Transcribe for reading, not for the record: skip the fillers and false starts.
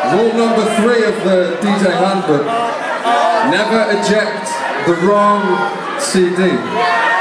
Rule number 3 of the DJ handbook: never eject the wrong CD.